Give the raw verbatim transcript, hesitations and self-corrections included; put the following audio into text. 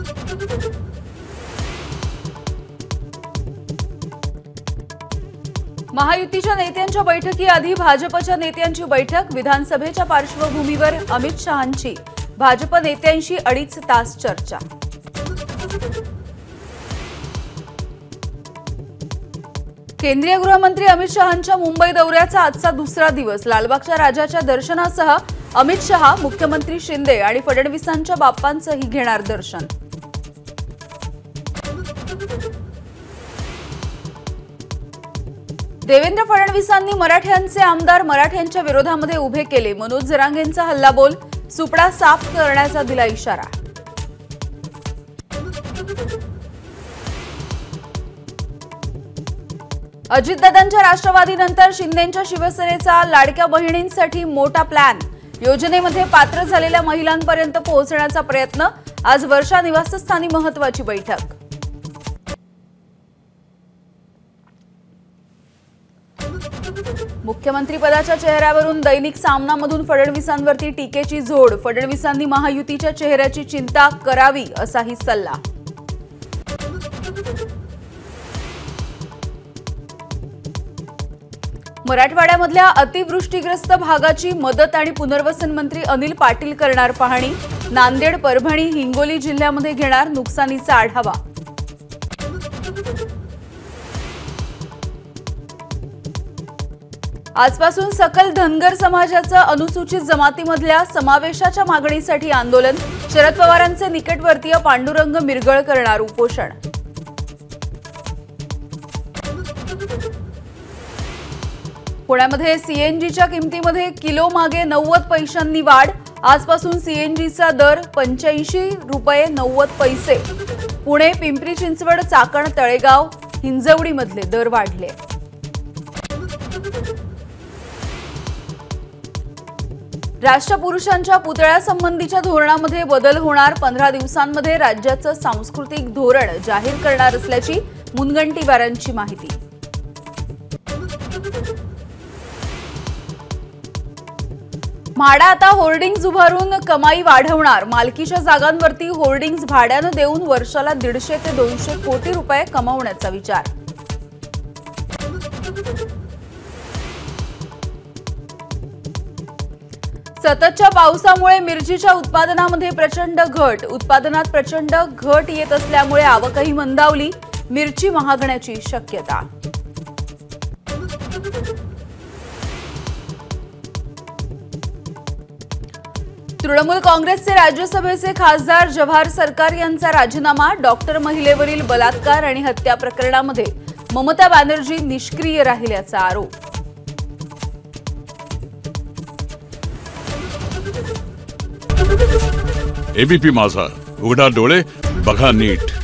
महायुतीच्या नेत्यांच्या बैठकीआधी भाजपच्या नेत्यांची बैठक। विधानसभेच्या पार्श्वभूमीवर अमित शहांची भाजप नेत्यांशी अडीच तास चर्चा। केंद्रीय गृहमंत्री अमित शहांच्या मुंबई दौऱ्याचा आजचा दुसरा दिवस। लालबागच्या राजाच्या दर्शनासह अमित शहा मुख्यमंत्री शिंदे आणि फडणवीसांच्या बाप्पांचंही घेणार दर्शन। देवेंद्र फडणवीसांनी मराठ्यांचे आमदार मराठ्यांच्या विरोधामध्ये उभे केले। मनोज जरांगेंचा हल्लाबोल, सुपडा साफ करण्याचा दिला इशारा। अजितदादांच्या राष्ट्रवादीनंतर शिंदेंच्या शिवसेनेचा लाडक्या बहिणींसाठी मोठा प्लॅन। योजनेमध्ये पात्र झालेल्या महिलांपर्यंत पोहोचण्याचा प्रयत्न। आज वर्षा निवासस्थानी महत्त्वाची बैठक। मुख्यमंत्री पदाच्या चेहऱ्यावरून दैनिक सामनामधून फडणवीसांवरती टीकेची झोड। फडणवीसांनी महायुतीच्या चेहऱ्याची चिंता करावी असाही सल्ला। मराठवाड्यामधल्या अतिवृष्टीग्रस्त भागाची मदत आणि पुनर्वसन मंत्री अनिल पाटील करणार पाहणी। नांदेड, परभणी, हिंगोली जिल्ह्यामध्ये घेणार नुकसानीचा आढावा। आजपासून सकल धनगर समाजाचं अनुसूचित जमातीमधल्या समावेशाच्या मागणीसाठी आंदोलन। शरद पवारांचे निकटवर्तीय पांडुरंग मिरगळ करणार उपोषण। पुण्यामध्ये सीएनजीच्या किमतीमध्ये किलो मागे नव्वद पैशांनी वाढ। आजपासून सीएनजीचा दर पंच्याऐंशी रुपये नव्वद पैसे। पुणे, पिंपरी चिंचवड, चाकण, तळेगाव, हिंजवडीमधले दर वाढले। राष्ट्रपुरुषांच्या पुतळ्यासंबंधीच्या धोरणामध्ये बदल होणार। पंधरा दिवसांमध्ये राज्याचं सांस्कृतिक धोरण जाहीर करणार असल्याची मुनगंटीवारांची माहिती। म्हाडा आता होर्डिंग्ज उभारून कमाई वाढवणार। मालकीच्या जागांवरती होर्डिंग्ज भाड्यानं देऊन वर्षाला दीडशे ते दोनशे कोटी रुपये कमावण्याचा विचार। सततच्या पावसामुळे मिरचीच्या उत्पादनामध्ये प्रचंड घट। उत्पादनात प्रचंड घट येत असल्यामुळे आवकही मंदावली। मिरची महागण्याची शक्यता। तृणमूल काँग्रेसचे राज्यसभेचे खासदार जव्हार सरकार यांचा राजीनामा। डॉक्टर महिलेवरील बलात्कार आणि हत्या प्रकरणामध्ये ममता बॅनर्जी निष्क्रिय राहिल्याचा आरोप। एबीपी माझा, उघडा डोळे बघा नीट।